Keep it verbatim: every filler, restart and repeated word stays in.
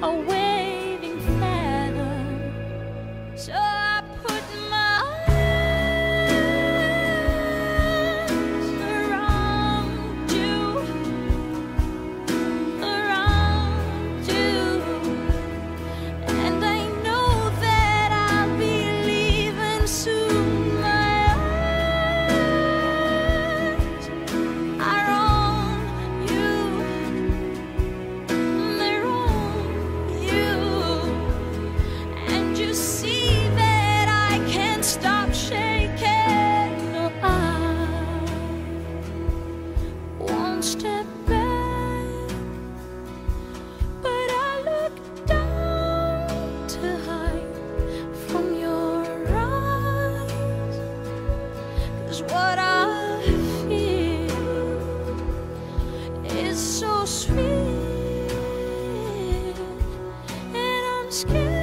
a waving feather. So I put my arms around you, around you, and I know that I'll be leaving soon. My eyes are on you, they're on you, and you see that I can't stop shaking. No, I won't step back, but I look down to hide from your eyes. 'Cause what I feel is so sweet, and I'm scared.